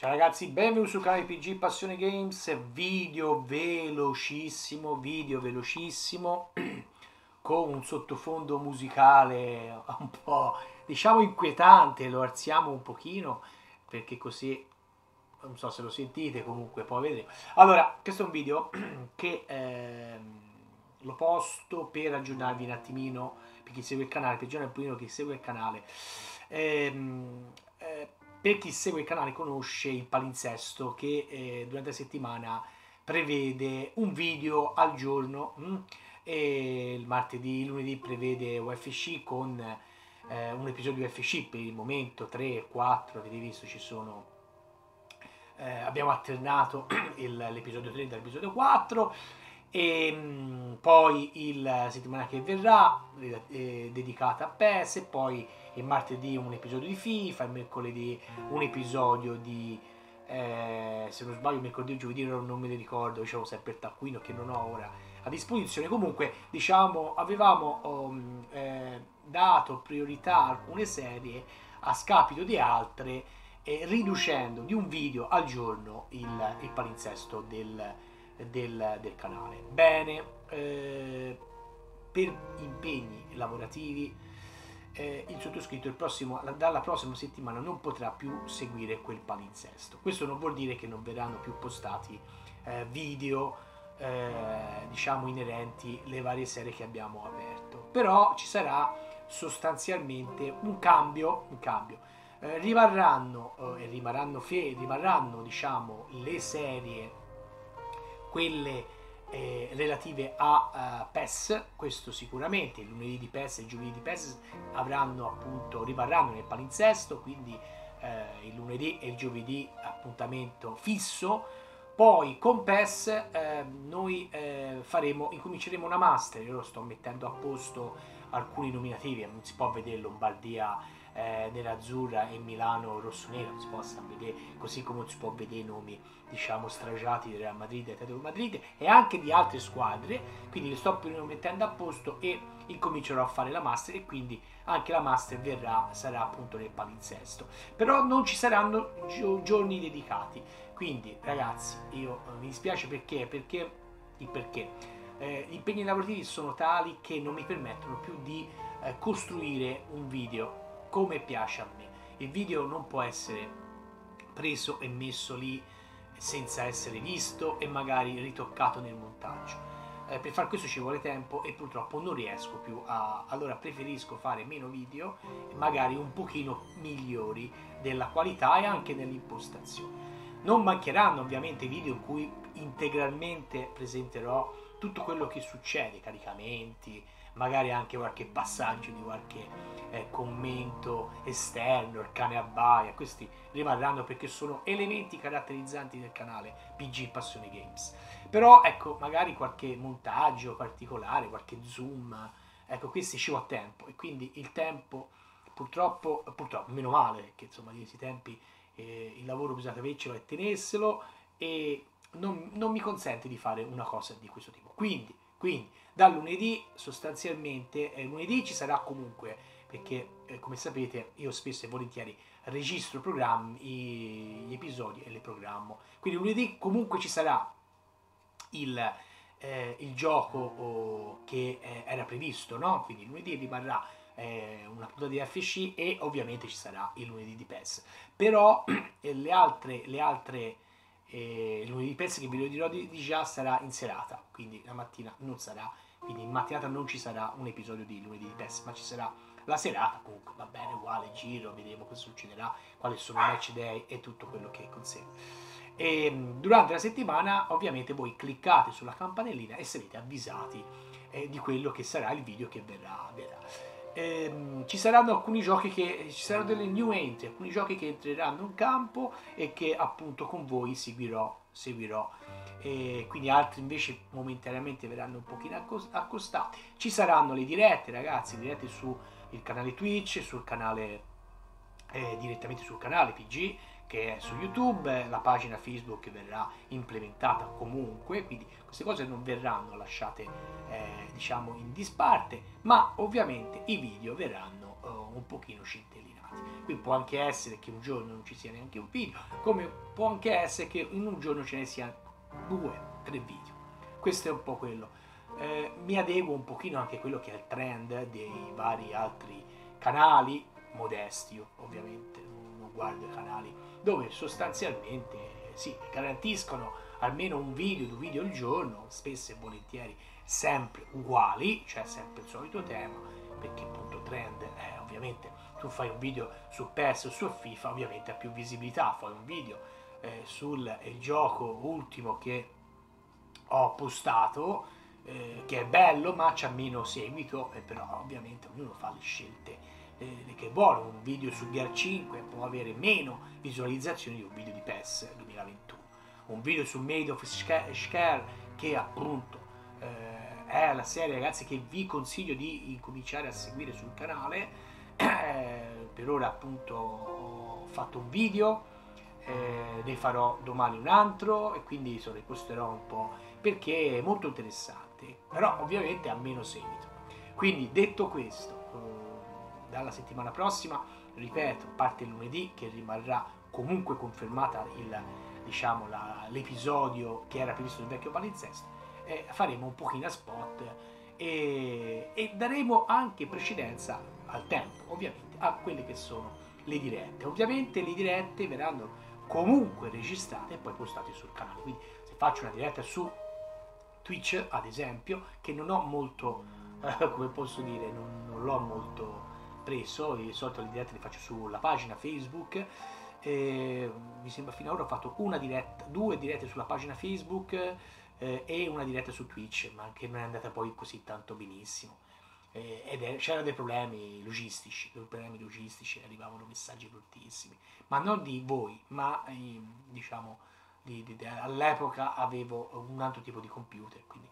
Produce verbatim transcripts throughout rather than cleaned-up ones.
Ciao ragazzi, benvenuti sul canale P G Passione Games, video velocissimo, video velocissimo, con un sottofondo musicale un po', diciamo, inquietante, lo alziamo un pochino, perché così, non so se lo sentite, comunque poi vedremo. Allora, questo è un video che ehm, lo posto per aggiornarvi un attimino, per chi segue il canale, per aggiornare un pochino chi segue il canale. Ehm, eh, per chi segue il canale conosce il palinsesto che eh, durante la settimana prevede un video al giorno, mh? E il martedì, il lunedì prevede U F C con eh, un episodio U F C per il momento, tre, quattro, avete visto ci sono, eh, abbiamo alternato il- l'episodio tre dall'episodio quattro e mh, poi il- la settimana che verrà eh, dedicata a PES, e poi il martedì un episodio di FIFA, il mercoledì un episodio di eh, se non sbaglio mercoledì o giovedì, non, non me ne ricordo, dicevo sempre il taccuino che non ho ora a disposizione. Comunque diciamo avevamo um, eh, dato priorità a alcune serie a scapito di altre, eh, riducendo di un video al giorno il, il palinsesto del, del, del canale. Bene, eh, per impegni lavorativi eh, il sottoscritto il prossimo, dalla prossima settimana non potrà più seguire quel palinsesto. Questo non vuol dire che non verranno più postati eh, video eh, diciamo inerenti alle varie serie che abbiamo aperto, però ci sarà sostanzialmente un cambio, un cambio. Eh, rimarranno eh, e rimarranno, fe- rimarranno diciamo le serie, quelle eh, relative a uh, PES, questo sicuramente, il lunedì di PES e il giovedì di PES avranno appunto, rimarranno nel palinsesto, quindi eh, il lunedì e il giovedì appuntamento fisso. Poi con PES eh, noi eh, faremo, incominceremo una master, io lo sto mettendo a posto alcuni nominativi, non si può vedere Lombardia eh, nerazzurra e Milano rossonera, non si possa vedere, così come non si può vedere i nomi diciamo stragiati del Real Madrid e Atletico Madrid e anche di altre squadre, quindi le sto mettendo a posto e incomincerò a fare la master, e quindi anche la master verrà, sarà appunto nel palinsesto, però non ci saranno giorni dedicati. Quindi ragazzi, io eh, mi dispiace perché perché il perché eh, gli impegni lavorativi sono tali che non mi permettono più di eh, costruire un video come piace a me. Il video non può essere preso e messo lì senza essere visto e magari ritoccato nel montaggio. Eh, per far questo ci vuole tempo e purtroppo non riesco più a... allora preferisco fare meno video, magari un pochino migliori della qualità e anche nell'impostazione. Non mancheranno ovviamente video in cui integralmente presenterò tutto quello che succede, caricamenti, magari anche qualche passaggio di qualche eh, commento esterno, il cane abbaia, questi rimarranno perché sono elementi caratterizzanti del canale P G Passione Games. Però ecco, magari qualche montaggio particolare, qualche zoom, ecco, questi ci vuole tempo, e quindi il tempo purtroppo, purtroppo meno male, perché insomma di questi tempi eh, il lavoro bisogna avercelo e tenerselo, e non, non mi consente di fare una cosa di questo tipo. Quindi, quindi da lunedì sostanzialmente, eh, lunedì ci sarà comunque, perché eh, come sapete io spesso e volentieri registro programmi, gli episodi e le programmo, quindi lunedì comunque ci sarà il, eh, il gioco oh, che eh, era previsto, no? Quindi lunedì rimarrà eh, una puntata di F C e ovviamente ci sarà il lunedì di PES, però eh, le altre, le altre eh, il lunedì di PES che vi lo dirò di, di già sarà in serata, quindi la mattina non sarà, quindi in mattinata non ci sarà un episodio di lunedì di PES, ma ci sarà la serata, comunque va bene, uguale, giro, vedremo cosa succederà, quali sono i match day e tutto quello che consegue. E durante la settimana ovviamente voi cliccate sulla campanellina e sarete avvisati eh, di quello che sarà il video che verrà. verrà. Ehm, ci saranno alcuni giochi che ci saranno delle new entry, alcuni giochi che entreranno in campo e che appunto con voi seguirò, seguirò. E quindi altri invece momentaneamente verranno un pochino accostati. Ci saranno le dirette, ragazzi, dirette sul canale Twitch, sul canale eh, direttamente sul canale P G che è su YouTube, la pagina Facebook verrà implementata comunque, quindi queste cose non verranno lasciate eh, diciamo in disparte, ma ovviamente i video verranno eh, un pochino scintillanti. postati. Qui può anche essere che un giorno non ci sia neanche un video, come può anche essere che in un giorno ce ne siano due, tre video. Questo è un po' quello. Eh, mi adeguo un pochino anche a quello che è il trend dei vari altri canali, modesti ovviamente, non guardo i canali, dove sostanzialmente sì, garantiscono almeno un video, due video al giorno, spesso e volentieri sempre uguali, cioè sempre il solito tema, perché appunto trend è ovviamente, tu fai un video su P E S o su FIFA, ovviamente ha più visibilità, fai un video eh, sul il gioco ultimo che ho postato, eh, che è bello ma c'ha meno seguito, eh, però ovviamente ognuno fa le scelte eh, che vuole. Un video su Gear cinque può avere meno visualizzazioni di un video di P E S duemilaventuno. Un video su Made of Scare, che appunto eh, è la serie, ragazzi, che vi consiglio di incominciare a seguire sul canale. Eh, per ora appunto ho fatto un video, eh, ne farò domani un altro e quindi se lo riposterò un po' perché è molto interessante, però ovviamente ha meno seguito. Quindi detto questo, eh, dalla settimana prossima, ripeto, parte il lunedì, che rimarrà comunque confermata il, diciamo, la, l'episodio che era previsto nel vecchio palinsesto, eh, faremo un pochino a spot e, e daremo anche precedenza al tempo, ovviamente, a quelle che sono le dirette. Ovviamente le dirette verranno comunque registrate e poi postate sul canale, quindi se faccio una diretta su Twitch, ad esempio, che non ho molto, eh, come posso dire, non, non l'ho molto preso, di solito le dirette le faccio sulla pagina Facebook, eh, mi sembra fino ad ora ho fatto una diretta, due dirette sulla pagina Facebook eh, e una diretta su Twitch, ma che non è andata poi così tanto benissimo. Eh, ed è, c'erano dei problemi logistici, dei problemi logistici, arrivavano messaggi bruttissimi, ma non di voi, ma eh, diciamo di, di, di, all'epoca avevo un altro tipo di computer, quindi,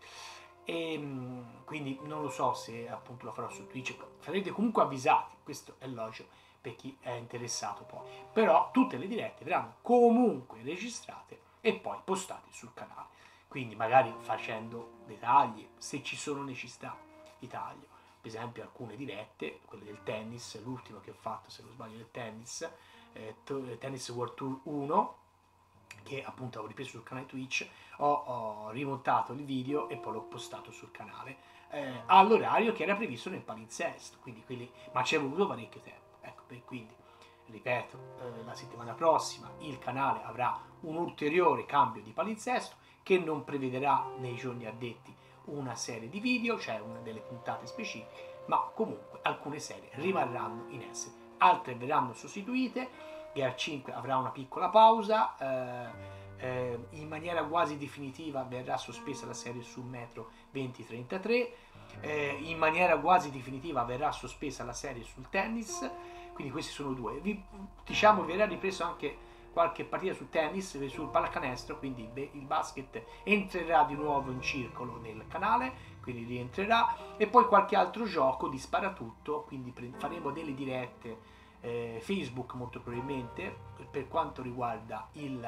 e, quindi non lo so se appunto lo farò su Twitch, sarete comunque avvisati, questo è logico per chi è interessato poi, però tutte le dirette verranno comunque registrate e poi postate sul canale, quindi magari facendo dei tagli, se ci sono necessità di taglio. Per esempio alcune dirette, quelle del tennis, l'ultimo che ho fatto se non sbaglio del tennis, eh, Tennis World Tour uno, che appunto avevo ripreso sul canale Twitch, ho, ho rimontato il video e poi l'ho postato sul canale eh, all'orario che era previsto nel palinsesto, quindi quelli, ma ci è voluto parecchio tempo, ecco, per, quindi ripeto, eh, la settimana prossima il canale avrà un ulteriore cambio di palinsesto che non prevederà nei giorni addetti una serie di video, cioè una delle puntate specifiche, ma comunque alcune serie rimarranno in essere, altre verranno sostituite. Gear cinque avrà una piccola pausa, eh, eh, in maniera quasi definitiva verrà sospesa la serie su Metro venti trentatré, eh, in maniera quasi definitiva verrà sospesa la serie sul tennis, quindi questi sono due. Vi, diciamo verrà ripreso anche qualche partita su tennis, sul pallacanestro, quindi il basket entrerà di nuovo in circolo nel canale, quindi rientrerà, e poi qualche altro gioco di sparatutto, quindi faremo delle dirette eh, Facebook molto probabilmente per quanto riguarda il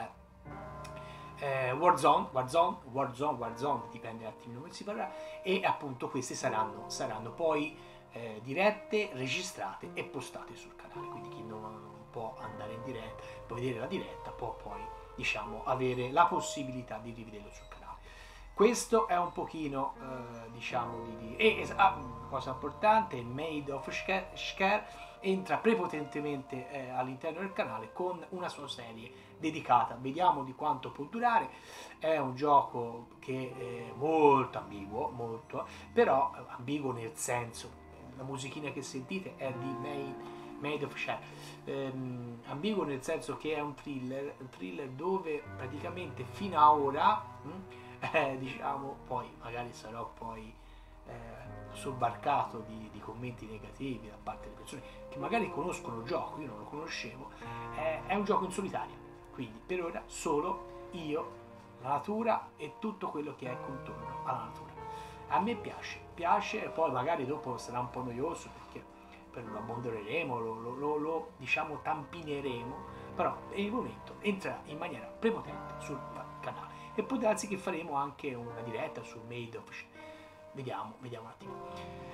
eh, Warzone, Warzone, Warzone, Warzone, dipende un attimino come si parlerà, e appunto queste saranno, saranno poi eh, dirette, registrate e postate sul canale, quindi chi non può andare in diretta, può vedere la diretta, può poi diciamo avere la possibilità di rivederlo sul canale. Questo è un pochino eh, diciamo di, di e ah, cosa importante, Made of Scare entra prepotentemente eh, all'interno del canale con una sua serie dedicata, vediamo di quanto può durare. È un gioco che è molto ambiguo, molto, però ambiguo nel senso, la musichina che sentite è di Made Made of Scare, ehm, ambiguo nel senso che è un thriller, un thriller dove praticamente fino a ora, mh, eh, diciamo, poi magari sarò poi eh, sobbarcato di, di commenti negativi da parte delle persone che magari conoscono il gioco, io non lo conoscevo, eh, è un gioco in solitaria, quindi per ora solo io, la natura e tutto quello che è contorno alla natura. A me piace, piace, poi magari dopo sarà un po' noioso perché lo abbandoneremo, lo, lo, lo, lo diciamo tampineremo, però per il momento entra in maniera prepotente sul canale e può darsi che faremo anche una diretta su Made of Scare. Vediamo, vediamo un attimo.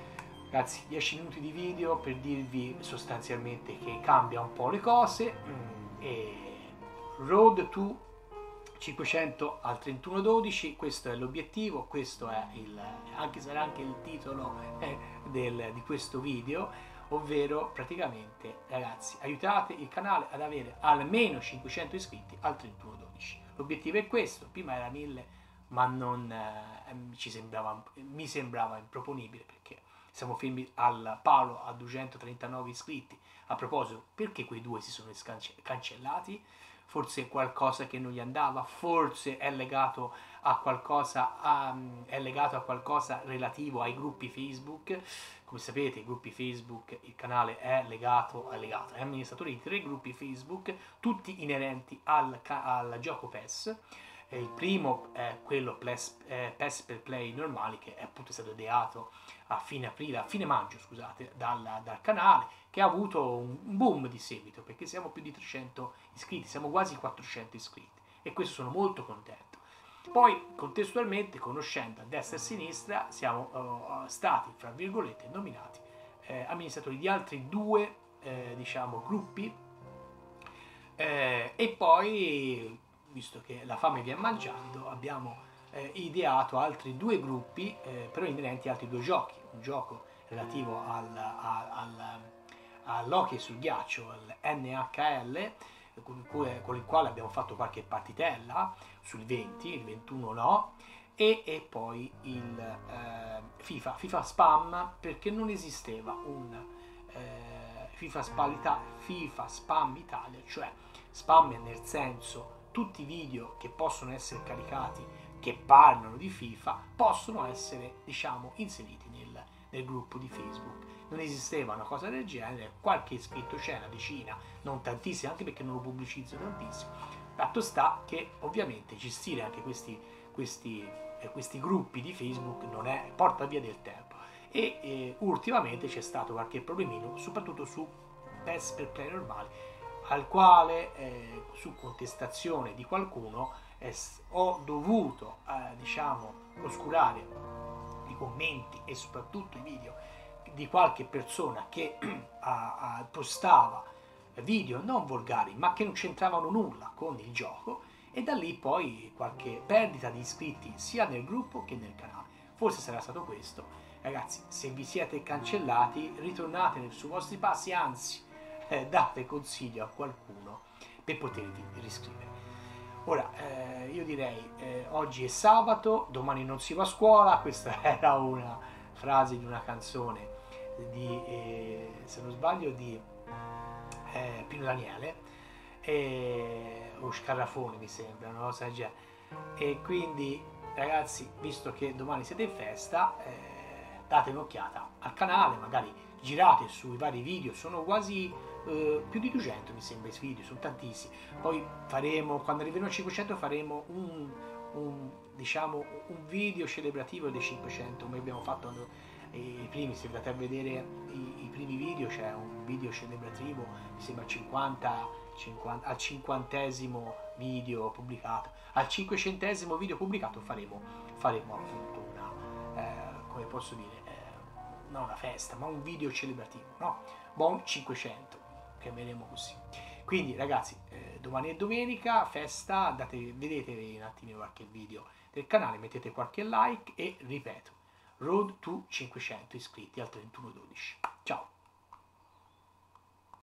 Ragazzi, dieci minuti di video per dirvi sostanzialmente che cambia un po' le cose. mm, e Road to cinquecento al trentuno dodici, questo è l'obiettivo, questo è il, anche sarà anche il titolo eh, del, di questo video, ovvero praticamente, ragazzi, aiutate il canale ad avere almeno cinquecento iscritti al trentuno dodici. L'obiettivo è questo, prima era mille, ma non eh, ci sembrava, mi sembrava improponibile, perché siamo fermi al palo a duecentotrentanove iscritti. A proposito, perché quei due si sono cancellati? Forse qualcosa che non gli andava, forse è legato a qualcosa, a, è legato a qualcosa relativo ai gruppi Facebook. Come sapete, i gruppi Facebook, il canale è legato, è legato, è amministratore di tre gruppi Facebook, tutti inerenti al, al gioco PES. Il primo è quello PES, eh, PES per Play normali, che è appunto stato ideato a fine aprile, a fine maggio, scusate, dal, dal canale, che ha avuto un boom di seguito, perché siamo più di trecento iscritti, siamo quasi quattrocento iscritti, e questo sono molto contento. Poi, contestualmente, conoscendo a destra e a sinistra, siamo uh, stati, fra virgolette, nominati eh, amministratori di altri due, eh, diciamo, gruppi, eh, e poi, visto che la fame viene mangiando, abbiamo eh, ideato altri due gruppi, eh, però inerenti a altri due giochi. Un gioco relativo al, al, al, all'hockey sul ghiaccio, al N H L, con, cui, con il quale abbiamo fatto qualche partitella sul venti, il ventuno no, e, e poi il eh, FIFA, FIFA Spam, perché non esisteva un eh, FIFA, Spam FIFA Spam Italia, cioè spam nel senso tutti i video che possono essere caricati che parlano di FIFA possono essere, diciamo, inseriti nel, nel gruppo di Facebook. Non esisteva una cosa del genere, qualche iscritto c'è, una decina, non tantissimi, anche perché non lo pubblicizzo tantissimo. Fatto sta che ovviamente gestire anche questi, questi, eh, questi gruppi di Facebook non è, porta via del tempo, e eh, ultimamente c'è stato qualche problemino, soprattutto su PES per Play normali, al quale eh, su contestazione di qualcuno eh, ho dovuto eh, diciamo oscurare i commenti e soprattutto i video di qualche persona che a, a, postava video non volgari ma che non c'entravano nulla con il gioco, e da lì poi qualche perdita di iscritti sia nel gruppo che nel canale. Forse sarà stato questo. Ragazzi, se vi siete cancellati, ritornate sui vostri passi, anzi Eh, date consiglio a qualcuno per potervi riscrivere. Ora, eh, io direi, eh, oggi è sabato, domani non si va a scuola, questa era una frase di una canzone di, eh, se non sbaglio, di eh, Pino Daniele, eh, o Scarrafone mi sembra, no? E quindi, ragazzi, visto che domani siete in festa, eh, date un'occhiata al canale, magari girate sui vari video, sono quasi Uh, più di duecento mi sembra i video, sono tantissimi. Poi faremo, quando arriveremo a cinquecento, faremo un, un, diciamo, un video celebrativo dei cinquecento, come abbiamo fatto quando, eh, i primi, se andate a vedere i, i primi video, c'è un video celebrativo, mi sembra cinquanta, cinquanta, al cinquantesimo video pubblicato, al cinquecentesimo video pubblicato faremo, faremo appunto una, eh, come posso dire, eh, non una festa, ma un video celebrativo, no? Buon cinquecento, chiameremo così. Quindi ragazzi, eh, domani è domenica, festa, andate, vedete un attimo qualche video del canale, mettete qualche like e ripeto, Road to cinquecento iscritti al trentuno dodici. Ciao!